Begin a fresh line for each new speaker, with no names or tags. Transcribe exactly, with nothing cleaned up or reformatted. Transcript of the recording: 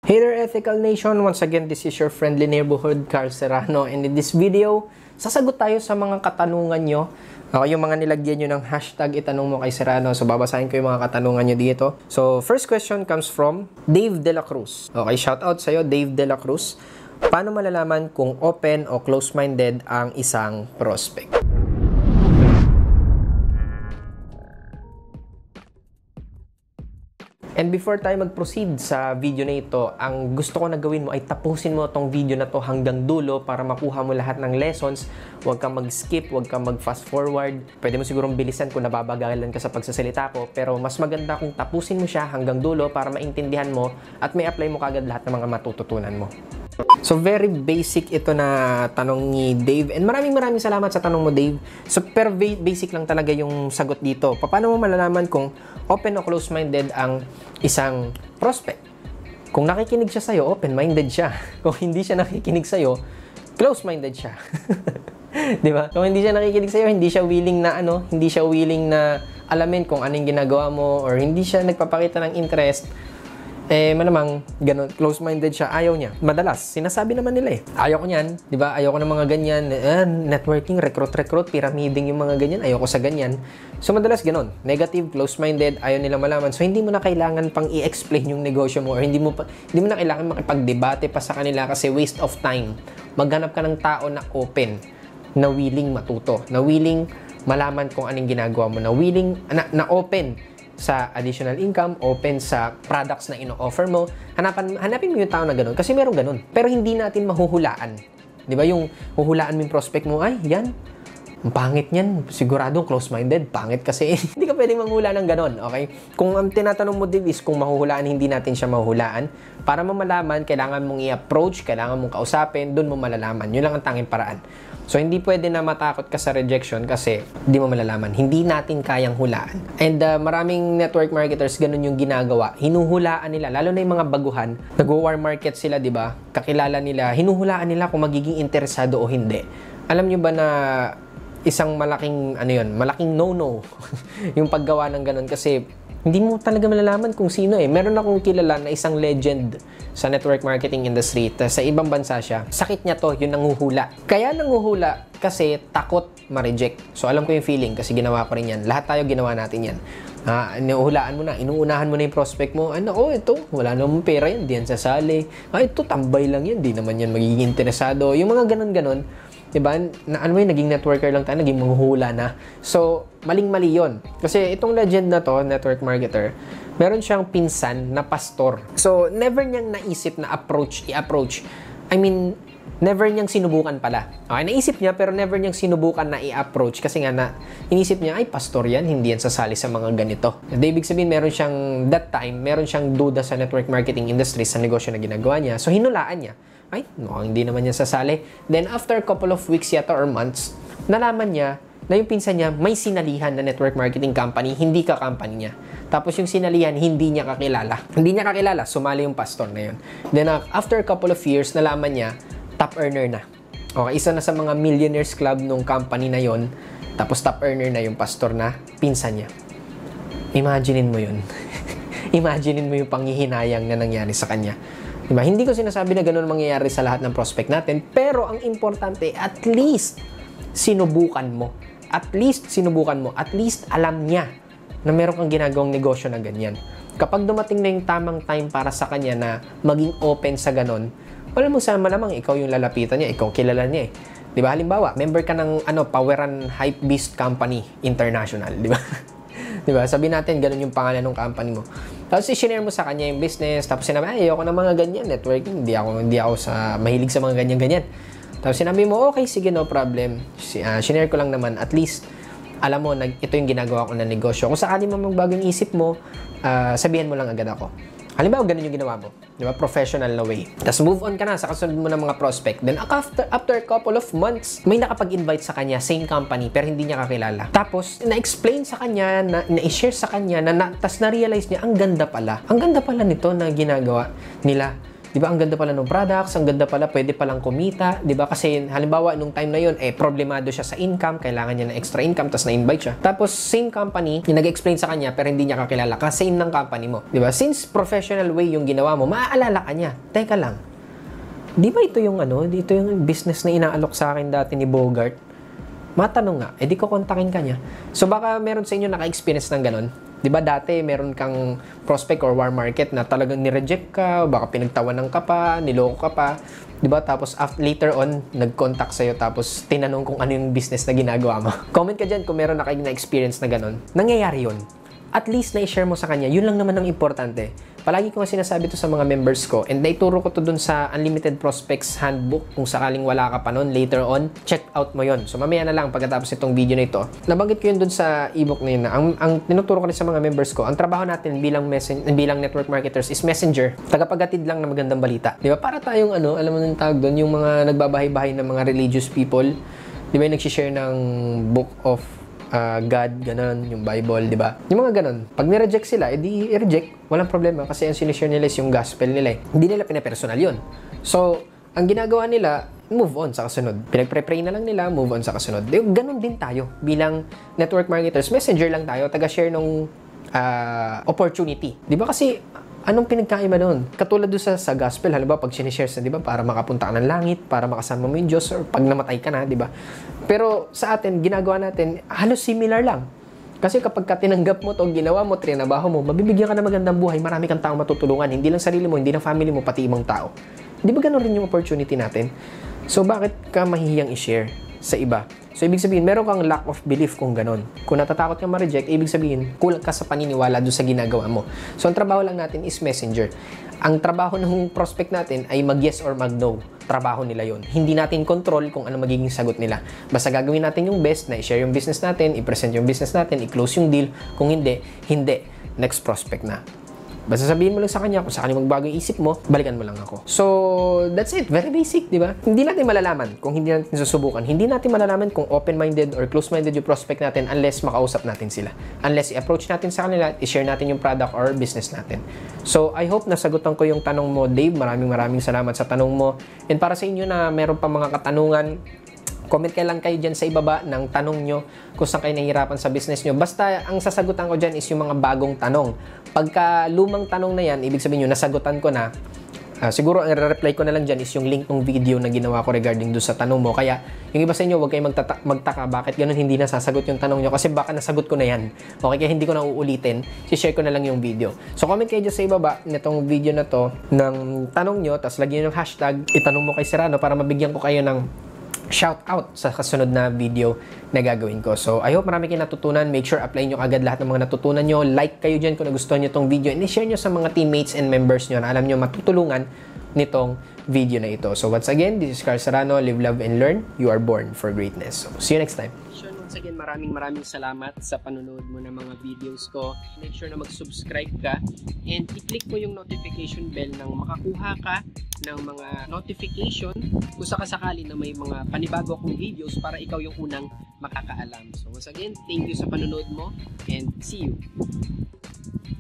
Hey there, Ethical Nation! Once again, this is your friendly neighborhood, Carl Serrano. And in this video, sasagot tayo sa mga katanungan nyo. Okay, yung mga nilagyan nyo ng hashtag itanong mo kay Serrano. So, babasahin ko yung mga katanungan nyo dito. So, first question comes from Dave De La Cruz. Okay, shout out sa'yo, Dave De La Cruz. Paano malalaman kung open o close-minded ang isang prospect? And before tayo mag-proceed sa video na ito, ang gusto ko na gawin mo ay tapusin mo itong video na to hanggang dulo para makuha mo lahat ng lessons. Huwag kang mag-skip, huwag kang mag-fast forward. Pwede mo sigurong bilisan kung nababagalan ka sa pagsasalita ko, pero mas maganda kung tapusin mo siya hanggang dulo para maintindihan mo at may apply mo kagad lahat ng mga matututunan mo. So, very basic ito na tanong ni Dave. And maraming maraming salamat sa tanong mo, Dave. So, pero basic lang talaga yung sagot dito. Paano mo malalaman kung open o close-minded ang isang prospect? Kung nakikinig siya sa'yo, open-minded siya. Kung hindi siya nakikinig sa'yo, close-minded siya. Di ba? Kung hindi siya nakikinig sa'yo, hindi siya willing na ano, hindi siya willing na alamin kung anong ginagawa mo or hindi siya nagpapakita ng interest, eh, malamang, ganun, close-minded siya, ayaw niya. Madalas, sinasabi naman nila eh. Ayaw ko niyan, di ba? Ayaw ko ng mga ganyan. Eh, networking, recruit-recruit, pyramiding yung mga ganyan. Ayaw ko sa ganyan. So, madalas ganun. Negative, close-minded, ayaw nila malaman. So, hindi mo na kailangan pang i-explain yung negosyo mo or hindi mo, pa, hindi mo na kailangan makipag-debate pa sa kanila kasi waste of time. Maghanap ka ng tao na open, na willing matuto, na willing malaman kung anong ginagawa mo, na willing, na, na open sa additional income, open sa products na ino-offer mo. Hanapan, hanapin mo yung tao na ganun kasi meron ganun. Pero hindi natin mahuhulaan. Di ba? Yung huhulaan mo yung prospect mo, ay, yan, ang pangit yan. Siguradong close-minded. Pangit kasi. Hindi ka pwedeng manghula ng ganun. Okay? Kung ang tinatanong mo, Dave, is kung mahuhulaan, hindi natin siya mahuhulaan. Para mo malaman, kailangan mong i-approach, kailangan mong kausapin, dun mo malalaman. Yun lang ang tanging paraan. So, hindi pwede na matakot ka sa rejection kasi hindi mo malalaman. Hindi natin kayang hulaan. And uh, maraming network marketers, ganun yung ginagawa. Hinuhulaan nila, lalo na yung mga baguhan. Nag-war market sila, di ba? Kakilala nila, hinuhulaan nila kung magiging interesado o hindi. Alam nyo ba na isang malaking, ano yun, malaking no-no yung paggawa ng ganun kasi hindi mo talaga malalaman kung sino eh. Meron akong kilala na isang legend sa network marketing industry. Sa ibang bansa siya. Sakit niya to, yung nanguhula. Kaya nanguhula kasi takot ma-reject. So alam ko yung feeling kasi ginawa ko rin yan. Lahat tayo ginawa natin yan. Ah, inuhulaan mo na, inuunahan mo na yung prospect mo. Ano, oh, ito, wala namang pera yan, di yan sasali. Ah, ito, tambay lang yan, di naman yan magiging interesado. Yung mga ganon-ganon, diba? Na, ano mo yun, naging networker lang tayo, naging manghula na. So, maling-mali yun. Kasi itong legend na to, network marketer, meron siyang pinsan na pastor. So, never niyang naisip na approach, i-approach. I mean, never niyang sinubukan pala. Okay, naisip niya, pero never niyang sinubukan na i-approach. Kasi nga na, inisip niya, ay, pastor yan, hindi yan sasali sa mga ganito. At ibig sabihin, meron siyang, that time, meron siyang duda sa network marketing industry sa negosyo na ginagawa niya. So, hinulaan niya. Ay, mukhang hindi naman niya sasali. Then, after a couple of weeks yata or months, nalaman niya na yung pinsan niya may sinalihan na network marketing company, hindi ka company niya. Tapos yung sinalihan, hindi niya kakilala. Hindi niya kakilala, sumali yung pastor na yun. Then, uh, after a couple of years, nalaman niya, top earner na. Okay, isa na sa mga millionaires club nung company na yon. Tapos top earner na yung pastor na pinsan niya. Imaginein mo yun. Imaginein mo yung panghihinayang na nangyari sa kanya. Diba? Hindi ko sinasabi na ganun mangyayari sa lahat ng prospect natin, pero ang importante, at least sinubukan mo. At least sinubukan mo. At least alam niya na meron kang ginagawang negosyo na ganyan. Kapag dumating na yung tamang time para sa kanya na maging open sa ganun, wala mo sa malamang ikaw yung lalapitan niya, ikaw kilala niya eh. Diba? Halimbawa, member ka ng ano, Poweran Hypebeast Company International, diba? Diba? Sabi natin, ganun yung pangalan ng company mo. Tapos i-share mo sa kanya yung business, tapos sinabi, ay, ayoko ng mga ganyan, networking, hindi ako, hindi ako sa, mahilig sa mga ganyan-ganyan. Tapos sinabi mo, okay, sige, no problem. Uh, share ko lang naman, at least, alam mo, nag, ito yung ginagawa ko na negosyo. Kung sakali mo magbagong isip mo, uh, sabihan mo lang agad ako. Halimbawa, ganun yung ginawa mo. Di ba? Professional na way. Tapos move on ka na sa kasunod mo ng mga prospect. Then after, after a couple of months, may nakapag-invite sa kanya, same company, pero hindi niya kakilala. Tapos, na-explain sa kanya, na, na-share sa kanya, na, na, tapos na-realize niya, ang ganda pala. Ang ganda pala nito na ginagawa nila Di ba, ang ganda pala ng products, ang ganda pala, pwede palang kumita, di ba? Kasi halimbawa, nung time na yun, eh, problemado siya sa income, kailangan niya ng extra income, tapos na-invite siya. Tapos, same company, yung nag-explain sa kanya, pero hindi niya kakilala, kasi same ng company mo. Di ba? Since professional way yung ginawa mo, maaalala ka niya. Teka lang, di ba ito yung ano, dito yung business na inaalok sa akin dati ni Bogart? Matanong nga, edi ko kontakin ka niya. So baka meron sa inyo naka-experience ng ganun. Di ba dati meron kang prospect or warm market na talagang nireject ka, o baka pinagtawanan ka pa, niloko ka pa. Di ba? Tapos after, later on, nag-contact sa'yo tapos tinanong kung ano yung business na ginagawa mo. Comment ka dyan kung meron na kayo na-experience na ganun. Nangyayari yun. At least na-share mo sa kanya. Yun lang naman ang importante. Palagi ko nga sinasabi to sa mga members ko and naituro ko to dun sa Unlimited Prospects Handbook kung sakaling wala ka pa nun later on, check out mo yon. So mamaya na lang pagkatapos itong video na ito. Nabanggit ko yun dun sa ebook na yun na ang, ang tinuturo ko rin sa mga members ko, ang trabaho natin bilang messen, bilang network marketers is messenger, tagapagatid lang ng magandang balita. Di ba? Para tayong ano, alam mo nung tawag dun, yung mga nagbabahay-bahay ng mga religious people, di ba yung nagsishare ng book of Uh, God, ganun, yung Bible, di ba? Yung mga ganun. Pag ni-reject sila, edi i-reject. Walang problema kasi ang sinishare nila is yung gospel nila eh. Hindi nila pinapersonal yun. So, ang ginagawa nila, move on sa kasunod. Pinagpre-pray na lang nila, move on sa kasunod. Di, ganun din tayo bilang network marketers. Messenger lang tayo, taga-share nung uh, opportunity. Di ba kasi, anong pinagkaiba doon? Katulad doon sa, sa gospel, halimbawa pag sinishare sa, di ba, para makapunta ka ng langit, para makasama mo yung Diyos, or pag namatay ka na, di ba? Pero sa atin, ginagawa natin, halos similar lang. Kasi kapag ka tinanggap mo to, ginawa mo, trinabaho mo, mabibigyan ka ng magandang buhay, marami kang taong matutulungan, hindi lang sarili mo, hindi lang family mo, pati ibang tao. Di ba ganun rin yung opportunity natin? So bakit ka mahihiyang i-share sa iba? So, ibig sabihin, meron kang lack of belief kung ganon. Kung natatakot kang ma-reject, ibig sabihin, kulang ka sa paniniwala doon sa ginagawa mo. So, ang trabaho lang natin is messenger. Ang trabaho ng prospect natin ay mag-yes or mag-no. Trabaho nila yon. Hindi natin control kung ano magiging sagot nila. Basta gagawin natin yung best na i-share yung business natin, i-present yung business natin, i-close yung deal. Kung hindi, hindi. Next prospect na. Basta sabihin mo lang sa kanya, kung saan magbago yung isip mo, balikan mo lang ako. So, that's it. Very basic, di ba? Hindi natin malalaman kung hindi natin susubukan. Hindi natin malalaman kung open-minded or close-minded yung prospect natin unless makausap natin sila. Unless i-approach natin sa kanila, i-share natin yung product or business natin. So, I hope nasagutan ko yung tanong mo, Dave. Maraming maraming salamat sa tanong mo. And para sa inyo na meron pa mga katanungan, comment kayo lang kayo dyan sa ibaba ng tanong nyo kung saan kayo nahihirapan sa business nyo. Basta, ang sasagutan ko dyan is yung mga bagong tanong. Pagka lumang tanong na yan, ibig sabihin nyo, nasagutan ko na, uh, siguro ang reply ko na lang dyan is yung link ng video na ginawa ko regarding doon sa tanong mo. Kaya, yung iba sa inyo, huwag kayong magtata- magtaka, bakit ganun hindi nasasagot yung tanong nyo? Kasi baka nasagot ko na yan. Okay, kaya hindi ko na uulitin. Si-share ko na lang yung video. So, comment kayo dyan sa ibaba nitong video na to ng tanong nyo, tapos lagyan nyo yung hashtag, itanong mo kay Serrano para mabigyan ko kayo ng shout out sa kasunod na video na gagawin ko. So, I hope marami kayo natutunan. Make sure apply nyo agad lahat ng mga natutunan nyo. Like kayo dyan kung nagustuhan nyo itong video and i-share nyo sa mga teammates and members nyo na alam nyo matutulungan nitong video na ito. So, once again, this is Carl Serrano. Live, love, and learn. You are born for greatness. So, see you next time. Once again, maraming maraming salamat sa panonood mo ng mga videos ko. Make sure na mag-subscribe ka and i-click mo yung notification bell nang makakuha ka ng mga notification kung sakasakali na may mga panibago akong videos para ikaw yung unang makakaalam. So once again, thank you sa panonood mo and see you!